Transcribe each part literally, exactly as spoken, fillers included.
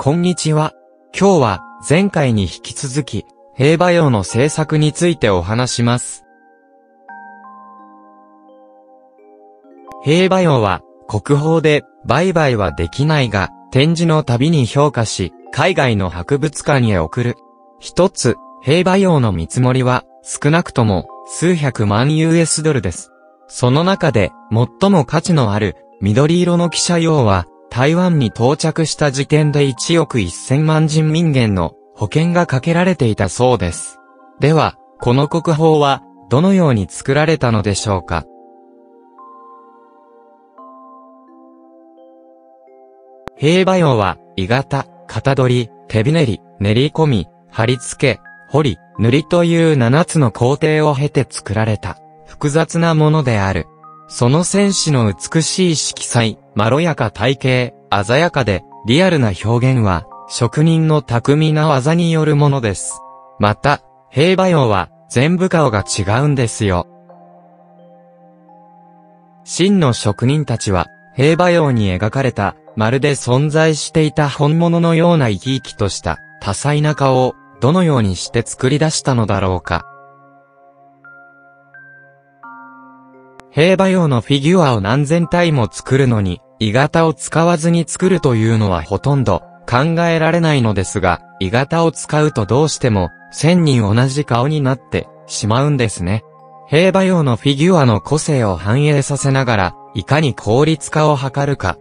こんにちは。今日は前回に引き続き、兵馬俑の製作についてお話します。兵馬俑は国宝で売買はできないが、展示のたびに評価し、海外の博物館へ送る。一つ、兵馬俑の見積もりは少なくとも数百万 ユーエス ドルです。その中で最も価値のある緑色の汽車俑は台湾に到着した時点でいちおくせんまん人民元の保険がかけられていたそうです。では、この国宝はどのように作られたのでしょうか。兵馬俑は、鋳型、型取り、手びねり、練り込み、貼り付け、彫り、塗りというななつの工程を経て作られた、複雑なものである。その戦士の美しい色彩、まろやか体型、鮮やかで、リアルな表現は、職人の巧みな技によるものです。また、兵馬俑は、全部顔が違うんですよ。真の職人たちは、兵馬俑に描かれた、まるで存在していた本物のような生き生きとした多彩な顔をどのようにして作り出したのだろうか。兵馬俑のフィギュアを何千体も作るのに、鋳型を使わずに作るというのはほとんど考えられないのですが、鋳型を使うとどうしても千人同じ顔になってしまうんですね。兵馬俑のフィギュアの個性を反映させながら、いかに効率化を図るか。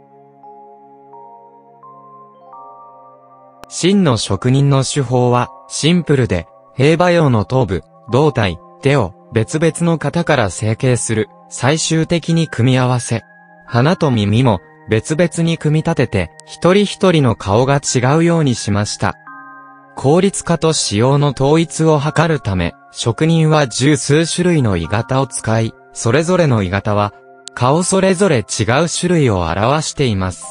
真の職人の手法はシンプルで、兵馬俑の頭部、胴体、手を別々の型から成形する、最終的に組み合わせ。鼻と耳も別々に組み立てて、一人一人の顔が違うようにしました。効率化と仕様の統一を図るため、職人は十数種類の鋳型を使い、それぞれの鋳型は、顔それぞれ違う種類を表しています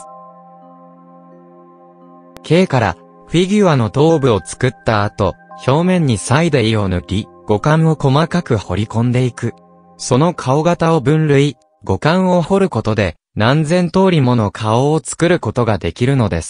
。K からフィギュアの頭部を作った後、表面に彩泥を塗り、五感を細かく彫り込んでいく。その顔型を分類、五感を彫ることで、何千通りもの顔を作ることができるのです。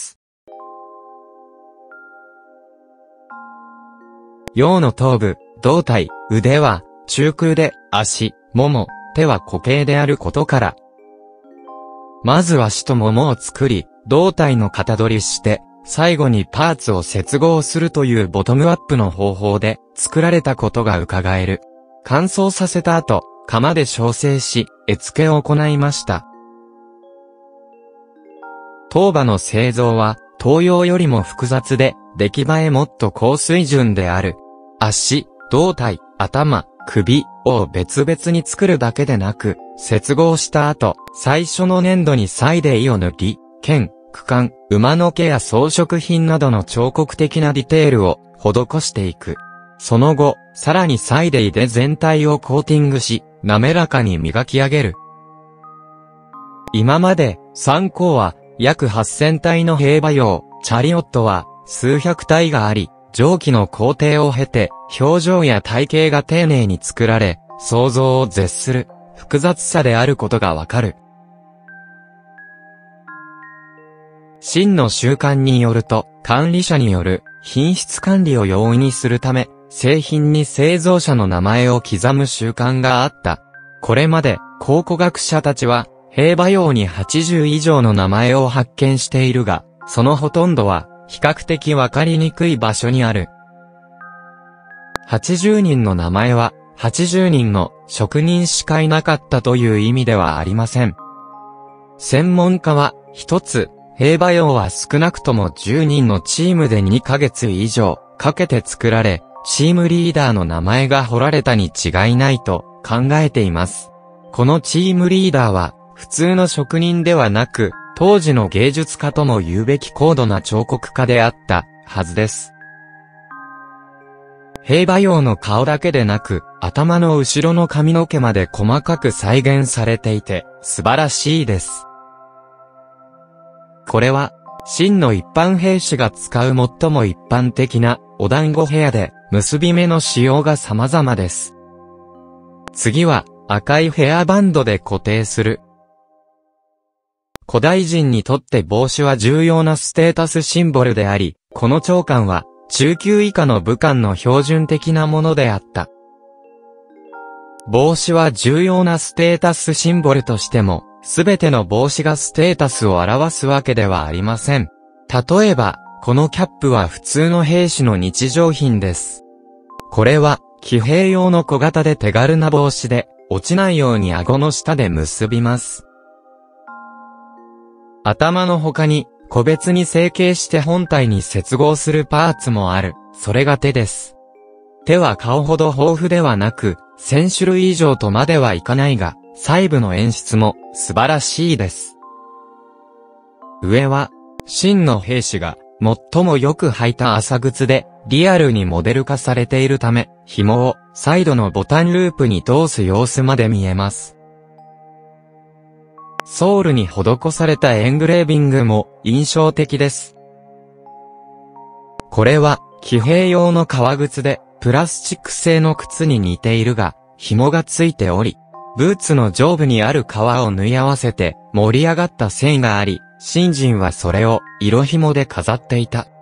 俑の頭部、胴体、腕は中空で、足、もも、手は固形であることから。まず足とももを作り、胴体の型取りして、最後にパーツを接合するというボトムアップの方法で作られたことが伺える。乾燥させた後、窯で焼成し、絵付けを行いました。頭馬の製造は、東洋よりも複雑で、出来栄えもっと高水準である。足、胴体、頭、首を別々に作るだけでなく、接合した後、最初の粘土に彩泥を塗り、剣、躯幹、馬の毛や装飾品などの彫刻的なディテールを施していく。その後、さらに彩泥で全体をコーティングし、滑らかに磨き上げる。今まで、三皇は約はっせんたいの兵馬俑、チャリオットは数百体があり、上記の工程を経て、表情や体型が丁寧に作られ、想像を絶する複雑さであることがわかる。真の習慣によると、管理者による品質管理を容易にするため、製品に製造者の名前を刻む習慣があった。これまで、考古学者たちは、兵馬俑にはちじゅういじょうの名前を発見しているが、そのほとんどは、比較的わかりにくい場所にある。はちじゅうにんの名前は、はちじゅうにんの職人しかいなかったという意味ではありません。専門家は、一つ、兵馬俑は少なくともじゅうにんのチームでにかげつ以上かけて作られ、チームリーダーの名前が彫られたに違いないと考えています。このチームリーダーは普通の職人ではなく、当時の芸術家とも言うべき高度な彫刻家であったはずです。兵馬俑の顔だけでなく、頭の後ろの髪の毛まで細かく再現されていて素晴らしいです。これは、真の一般兵士が使う最も一般的なお団子ヘアで、結び目の仕様が様々です。次は、赤いヘアバンドで固定する。 古代人にとって帽子は重要なステータスシンボルであり、この長官は中級以下の武官の標準的なものであった。帽子は重要なステータスシンボルとしても、すべての帽子がステータスを表すわけではありません。例えば、このキャップは普通の兵士の日常品です。これは、騎兵用の小型で手軽な帽子で、落ちないように顎の下で結びます。頭の他に、個別に成形して本体に接合するパーツもある。それが手です。手は顔ほど豊富ではなく、せん種類以上とまではいかないが、細部の演出も素晴らしいです。上は、真の兵士が最もよく履いた朝靴で、リアルにモデル化されているため、紐をサイドのボタンループに通す様子まで見えます。ソールに施されたエングレービングも印象的です。これは、騎兵用の革靴で、プラスチック製の靴に似ているが、紐がついており、ブーツの上部にある革を縫い合わせて盛り上がった線があり、信心はそれを色紐で飾っていた。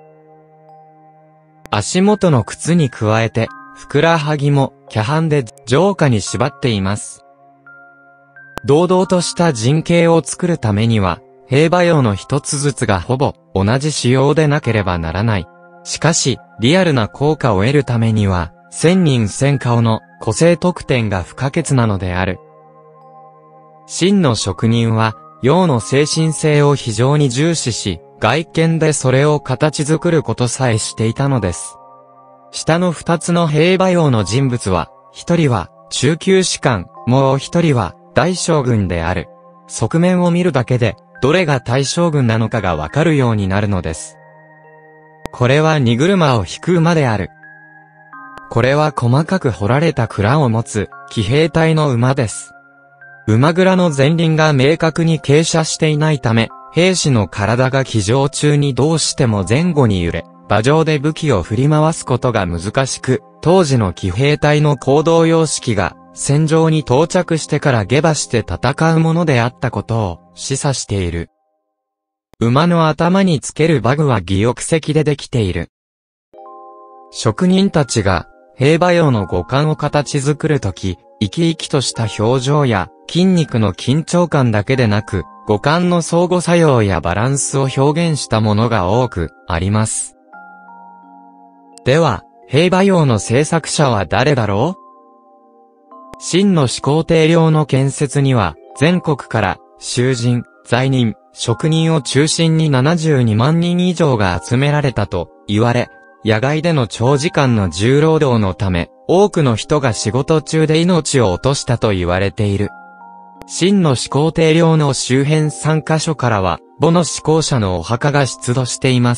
足元の靴に加えて、ふくらはぎもキャハンで上下に縛っています。堂々とした陣形を作るためには、兵馬俑の一つずつがほぼ同じ仕様でなければならない。しかし、リアルな効果を得るためには、千人千顔の個性特典が不可欠なのである。真の職人は、俑の精神性を非常に重視し、外見でそれを形作ることさえしていたのです。下の二つの兵馬俑の人物は、一人は中級士官、もう一人は大将軍である。側面を見るだけで、どれが大将軍なのかがわかるようになるのです。これは荷車を引く馬である。これは細かく彫られた鞍を持つ騎兵隊の馬です。馬鞍の前輪が明確に傾斜していないため、兵士の体が騎乗中にどうしても前後に揺れ、馬上で武器を振り回すことが難しく、当時の騎兵隊の行動様式が戦場に到着してから下馬して戦うものであったことを示唆している。馬の頭につける馬具は戯翼石でできている。職人たちが兵馬俑の五感を形作るとき、生き生きとした表情や筋肉の緊張感だけでなく、五感の相互作用やバランスを表現したものが多くあります。では、兵馬俑の制作者は誰だろう？真の始皇帝陵の建設には、全国から囚人、罪人、職人を中心にななじゅうにまんにん以上が集められたと言われ、野外での長時間の重労働のため、多くの人が仕事中で命を落としたと言われている。真の始皇帝陵の周辺さんカ所からは、母の始皇者のお墓が出土しています。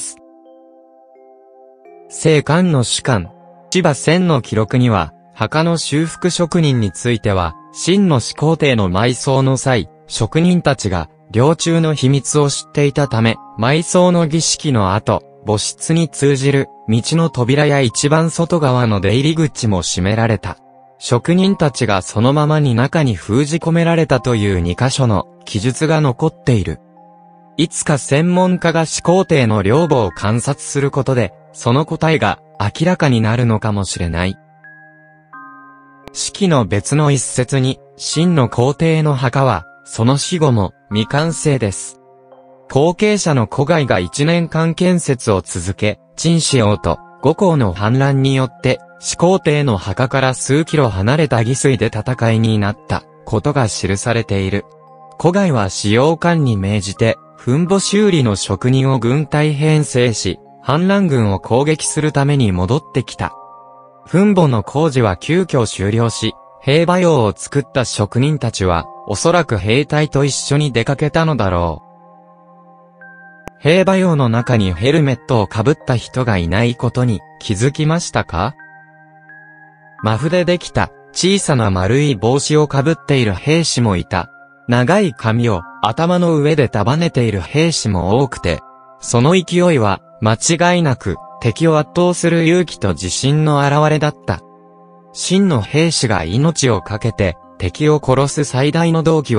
正漢の主漢、千葉千の記録には、墓の修復職人については、真の始皇帝の埋葬の際、職人たちが、陵中の秘密を知っていたため、埋葬の儀式の後、墓室に通じる道の扉や一番外側の出入り口も閉められた。職人たちがそのままに中に封じ込められたというにカ所の記述が残っている。いつか専門家が始皇帝の陵墓を観察することで、その答えが明らかになるのかもしれない。史記の別の一節に、真の皇帝の墓は、その死後も未完成です。後継者の胡亥が一年間建設を続け、陳思王と五皇の反乱によって、始皇帝の墓から数キロ離れた義水で戦いになったことが記されている。胡亥は使用官に命じて、墳墓修理の職人を軍隊編成し、反乱軍を攻撃するために戻ってきた。墳墓の工事は急遽終了し、兵馬俑を作った職人たちは、おそらく兵隊と一緒に出かけたのだろう。兵馬俑の中にヘルメットをかぶった人がいないことに気づきましたか？マフでできた小さな丸い帽子をかぶっている兵士もいた。長い髪を頭の上で束ねている兵士も多くて、その勢いは間違いなく敵を圧倒する勇気と自信の表れだった。真の兵士が命を懸けて敵を殺す最大の動機は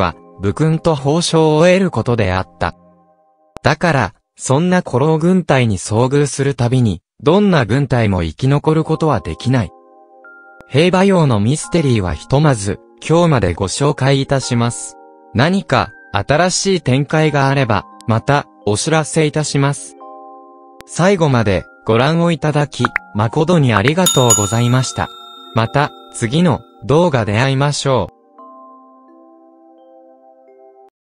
武勲と褒章を得ることであった。だから、そんな古老軍隊に遭遇するたびに、どんな軍隊も生き残ることはできない。兵馬俑のミステリーはひとまず、今日までご紹介いたします。何か、新しい展開があれば、また、お知らせいたします。最後まで、ご覧をいただき、誠にありがとうございました。また、次の動画で会いましょう。